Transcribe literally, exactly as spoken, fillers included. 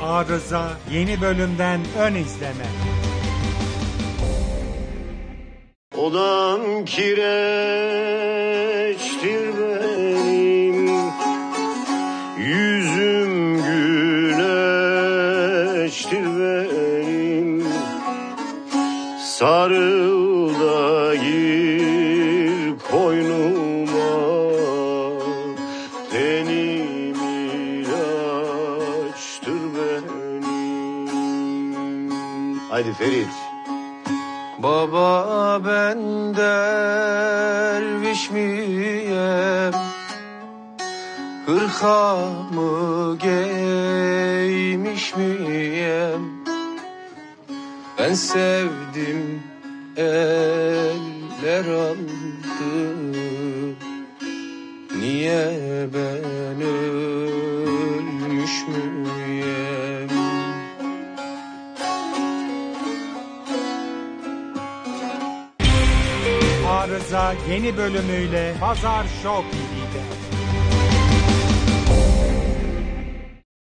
Arıza yeni bölümden ön izleme. Odam kireçtir benim, yüzüm güneştir benim. Sarıl da gir koynuma, tenim ilaçtır benim. Haydi Ferit. Baba ben derviş miyim? Hırkamı giymiş miyim? Ben sevdim, eller aldı. Niye ben ölmüş müyüm? Arıza yeni bölümüyle Pazar Show T V'de.